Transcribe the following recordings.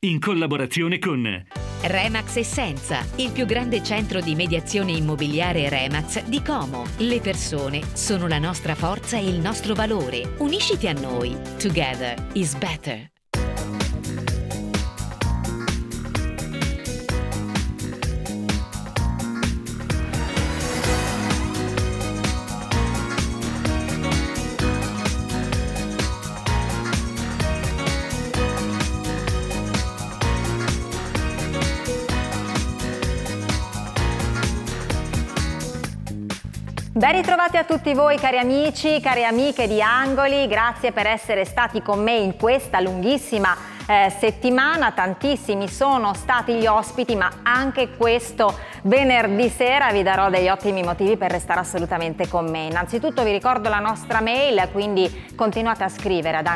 in collaborazione con Remax Essenza, il più grande centro di mediazione immobiliare Remax di Como. Le persone sono la nostra forza e il nostro valore. Unisciti a noi. Together is better. Ben ritrovati a tutti voi cari amici, cari amiche di Angoli, grazie per essere stati con me in questa lunghissima settimana. Tantissimi sono stati gli ospiti, ma anche questo venerdì sera vi darò degli ottimi motivi per restare assolutamente con me. Innanzitutto vi ricordo la nostra mail, quindi continuate a scrivere ad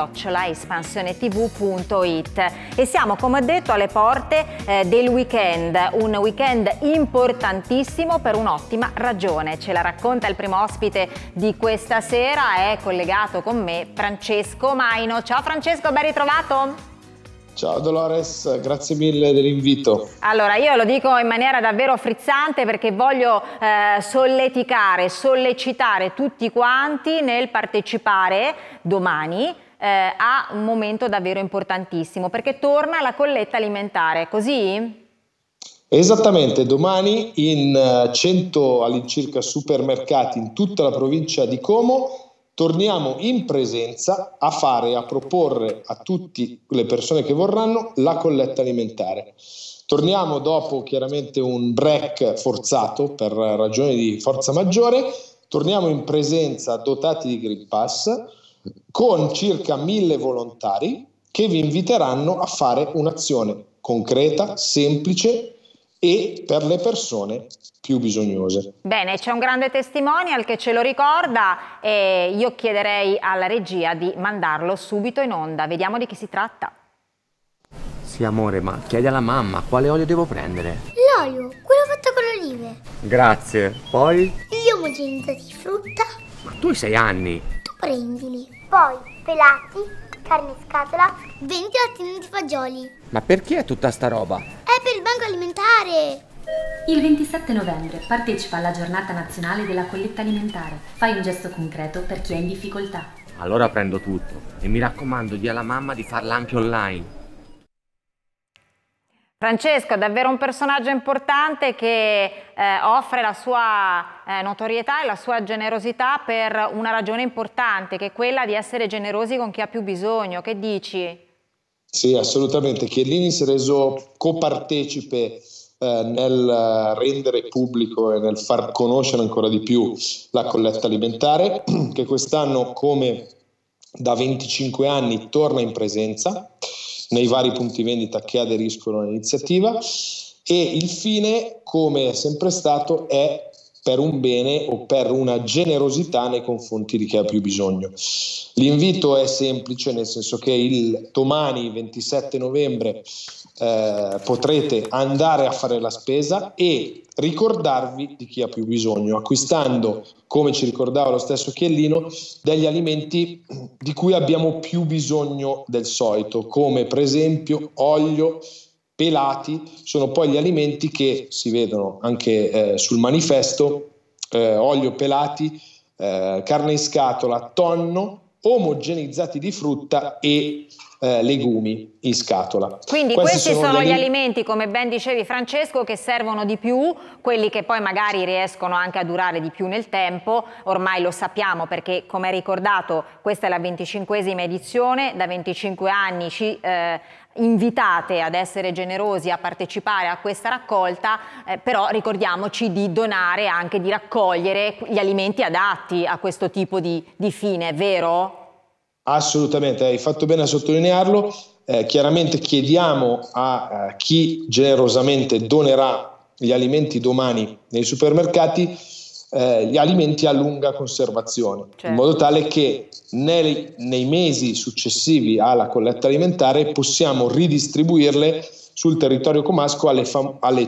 angoli@espansionetv.it e siamo, come ho detto, alle porte del weekend, un weekend importantissimo per un'ottima ragione. Ce la racconta il primo ospite di questa sera, è collegato con me Francesco Maino. Ciao Francesco, ben ritrovato. Ciao Dolores, grazie mille dell'invito. Allora, io lo dico in maniera davvero frizzante perché voglio sollecitare tutti quanti nel partecipare domani a un momento davvero importantissimo, perché torna la colletta alimentare, così? Esattamente, domani in 100 all'incirca supermercati in tutta la provincia di Como torniamo in presenza a proporre a tutte le persone che vorranno la colletta alimentare. Torniamo dopo chiaramente un break forzato per ragioni di forza maggiore, torniamo in presenza dotati di Green Pass con circa 1000 volontari che vi inviteranno a fare un'azione concreta, semplice e per le persone più bisognose. Bene, c'è un grande testimonial che ce lo ricorda e io chiederei alla regia di mandarlo subito in onda. Vediamo di chi si tratta. Sì amore, ma chiedi alla mamma quale olio devo prendere. L'olio, quello fatto con le olive. Grazie, poi? Gli omogenizzati di frutta. Ma tu hai 6 anni. Tu prendili. Poi pelati, carne in scatola, 20 lattini di fagioli. Ma perché tutta sta roba? È per il banco alimentare. Il 27 novembre partecipa alla giornata nazionale della colletta alimentare. Fai un gesto concreto per chi è in difficoltà. Allora prendo tutto e mi raccomando di alla mamma di farla anche online. Francesco è davvero un personaggio importante che offre la sua notorietà e la sua generosità per una ragione importante, che è quella di essere generosi con chi ha più bisogno. Che dici? Sì, assolutamente. Chiellini si è reso copartecipe nel rendere pubblico e nel far conoscere ancora di più la colletta alimentare, che quest'anno, come da 25 anni, torna in presenza nei vari punti vendita che aderiscono all'iniziativa, e il fine, come è sempre stato, è per un bene o per una generosità nei confronti di chi ha più bisogno. L'invito è semplice, nel senso che il domani 27 novembre potrete andare a fare la spesa e ricordarvi di chi ha più bisogno, acquistando, come ci ricordava lo stesso Chiellino, degli alimenti di cui abbiamo più bisogno del solito, come per esempio olio, pelati. Sono poi gli alimenti che si vedono anche sul manifesto: olio, pelati, carne in scatola, tonno, omogenizzati di frutta e legumi in scatola. Quindi questi sono gli alimenti, come ben dicevi Francesco, che servono di più, quelli che poi magari riescono anche a durare di più nel tempo. Ormai lo sappiamo perché, come hai ricordato, questa è la 25esima edizione, da 25 anni ci invitate ad essere generosi, a partecipare a questa raccolta, però ricordiamoci di donare, anche di raccogliere gli alimenti adatti a questo tipo di fine, vero? Assolutamente, hai fatto bene a sottolinearlo. Chiaramente chiediamo a chi generosamente donerà gli alimenti domani nei supermercati gli alimenti a lunga conservazione, certo, in modo tale che nei mesi successivi alla colletta alimentare possiamo ridistribuirle sul territorio comasco alle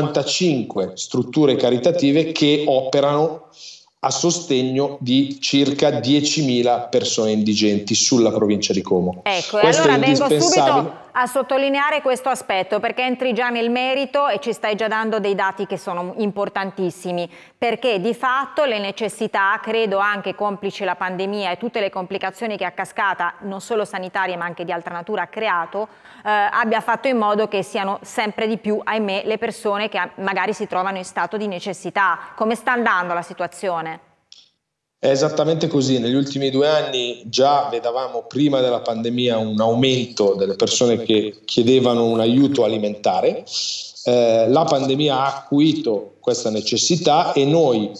55 strutture caritative che operano a sostegno di circa 10.000 persone indigenti sulla provincia di Como. Ecco, e allora vengo subito a sottolineare questo aspetto, perché entri già nel merito e ci stai già dando dei dati che sono importantissimi, perché di fatto le necessità, credo anche complice la pandemia e tutte le complicazioni che a cascata, non solo sanitarie ma anche di altra natura, ha creato, abbia fatto in modo che siano sempre di più, ahimè, le persone che magari si trovano in stato di necessità. Come sta andando la situazione? È esattamente così, negli ultimi 2 anni già vedevamo prima della pandemia un aumento delle persone che chiedevano un aiuto alimentare, la pandemia ha acuito questa necessità e noi,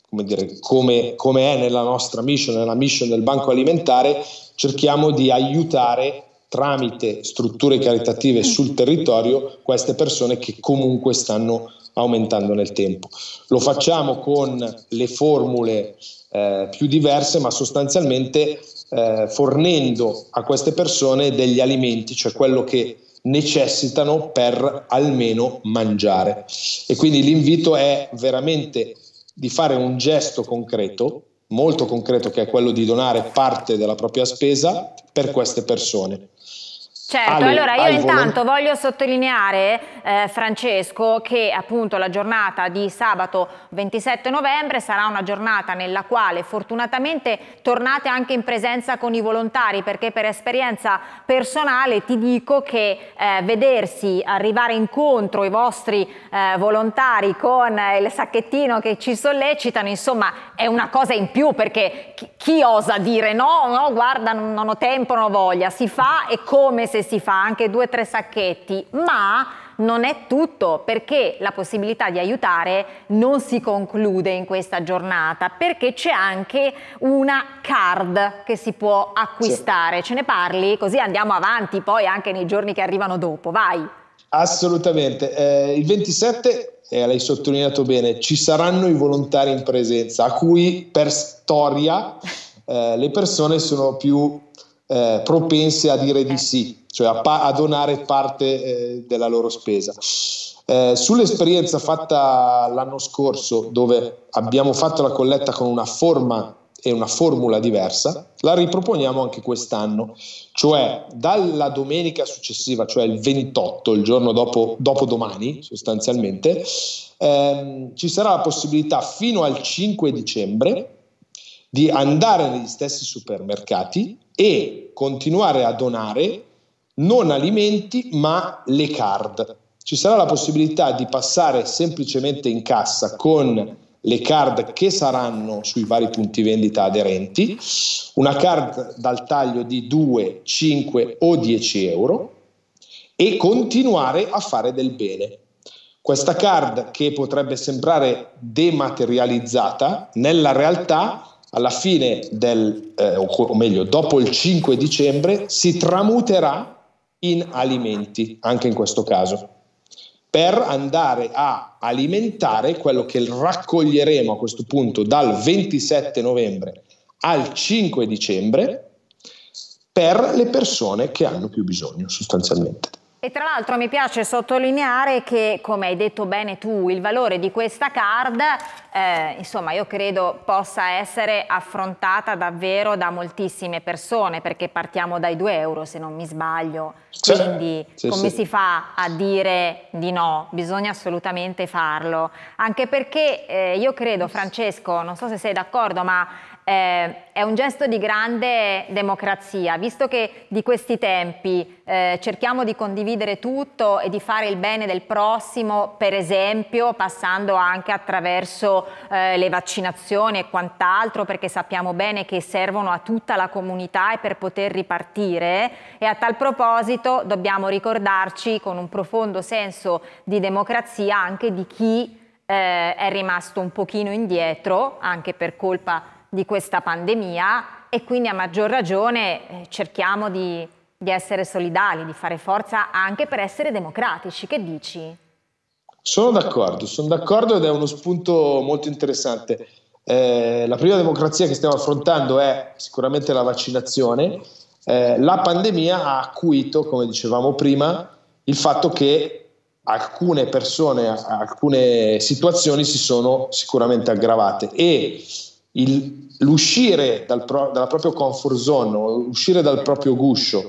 come è nella nostra mission, nella mission del Banco Alimentare, cerchiamo di aiutare tramite strutture caritative sul territorio queste persone che comunque stanno aumentando nel tempo. Lo facciamo con le formule più diverse, ma sostanzialmente fornendo a queste persone degli alimenti, cioè quello che necessitano per almeno mangiare. E quindi l'invito è veramente di fare un gesto concreto, molto concreto, che è quello di donare parte della propria spesa per queste persone. Certo, allora io intanto voglio sottolineare, Francesco, che appunto la giornata di sabato 27 novembre sarà una giornata nella quale fortunatamente tornate anche in presenza con i volontari, perché per esperienza personale ti dico che vedersi arrivare incontro i vostri volontari con il sacchettino che ci sollecitano, insomma è una cosa in più, perché chi osa dire no, guarda, non ho tempo, non ho voglia, si fa, e come se si fa anche 2 o 3 sacchetti, ma non è tutto, perché la possibilità di aiutare non si conclude in questa giornata, perché c'è anche una card che si può acquistare. Sì. Ce ne parli? Così andiamo avanti poi anche nei giorni che arrivano dopo, vai. Assolutamente, il 27, l'hai sottolineato bene, ci saranno i volontari in presenza, a cui per storia le persone sono più propense a dire di sì, cioè a donare parte della loro spesa. Sull'esperienza fatta l'anno scorso, dove abbiamo fatto la colletta con una forma e una formula diversa, la riproponiamo anche quest'anno, cioè dalla domenica successiva, cioè il 28, il giorno dopo domani sostanzialmente, ci sarà la possibilità fino al 5 dicembre di andare negli stessi supermercati e continuare a donare non alimenti ma le card. Ci sarà la possibilità di passare semplicemente in cassa con le card che saranno sui vari punti vendita aderenti, una card dal taglio di 2, 5 o 10 euro, e continuare a fare del bene. Questa card, che potrebbe sembrare dematerializzata, nella realtà alla fine o meglio dopo il 5 dicembre si tramuterà in alimenti, anche in questo caso, per andare a alimentare quello che raccoglieremo a questo punto dal 27 novembre al 5 dicembre per le persone che hanno più bisogno sostanzialmente. E tra l'altro mi piace sottolineare che, come hai detto bene tu, il valore di questa card, insomma, io credo possa essere affrontata davvero da moltissime persone, perché partiamo dai 2 euro, se non mi sbaglio. Quindi come si fa a dire di no? Bisogna assolutamente farlo, anche perché io credo, Francesco, non so se sei d'accordo, ma è un gesto di grande democrazia, visto che di questi tempi cerchiamo di condividere tutto e di fare il bene del prossimo, per esempio passando anche attraverso le vaccinazioni e quant'altro, perché sappiamo bene che servono a tutta la comunità e per poter ripartire, e a tal proposito dobbiamo ricordarci con un profondo senso di democrazia anche di chi è rimasto un pochino indietro anche per colpa di questa pandemia, e quindi a maggior ragione cerchiamo di essere solidali, di fare forza anche per essere democratici. Che dici? Sono d'accordo ed è uno spunto molto interessante. La prima democrazia che stiamo affrontando è sicuramente la vaccinazione. La pandemia ha acuito, come dicevamo prima, il fatto che alcune persone, alcune situazioni si sono sicuramente aggravate, e l'uscire dalla propria comfort zone, uscire dal proprio guscio,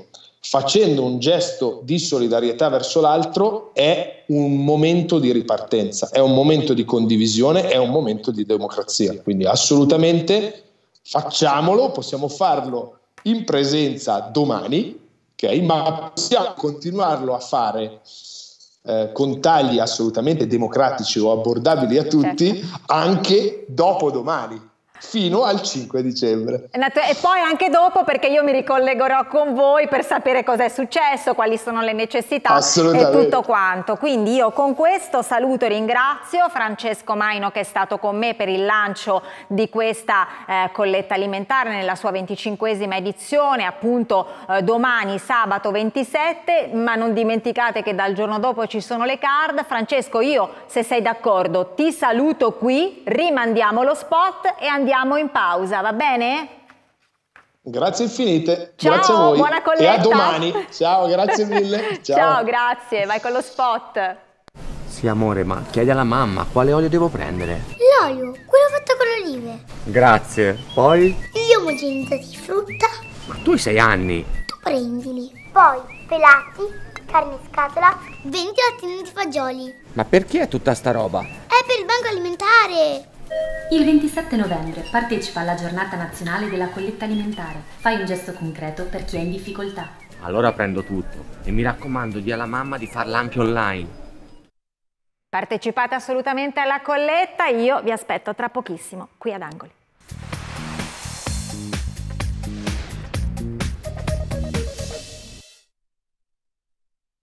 facendo un gesto di solidarietà verso l'altro, è un momento di ripartenza, è un momento di condivisione, è un momento di democrazia. Quindi assolutamente facciamolo, possiamo farlo in presenza domani, okay? Ma possiamo continuarlo a fare con tagli assolutamente democratici o abbordabili a tutti, anche dopo domani, fino al 5 dicembre. E poi anche dopo, perché io mi ricollegherò con voi per sapere cosa è successo, quali sono le necessità e tutto quanto. Quindi io con questo saluto e ringrazio Francesco Maino, che è stato con me per il lancio di questa colletta alimentare nella sua 25esima edizione, appunto domani sabato 27, ma non dimenticate che dal giorno dopo ci sono le card. Francesco, io, se sei d'accordo, ti saluto qui, rimandiamo lo spot e andiamo in pausa, va bene? Grazie infinite. Ciao, grazie a voi. buona colletta. E a domani. Ciao, grazie mille. Ciao. Ciao, grazie. Vai con lo spot. Sì, amore, ma chiedi alla mamma quale olio devo prendere. L'olio, quello fatto con le olive. Grazie. Poi? Gli omogenizzati di frutta. Ma tu hai 6 anni. Tu prendili. Poi pelati, carne in scatola, 20 lattini di fagioli. Ma perché tutta sta roba? È per il banco alimentare. Il 27 novembre partecipa alla giornata nazionale della colletta alimentare. Fai un gesto concreto per chi è in difficoltà. Allora prendo tutto. E mi raccomando, di alla mamma di farla anche online. Partecipate assolutamente alla colletta, io vi aspetto tra pochissimo qui ad Angoli.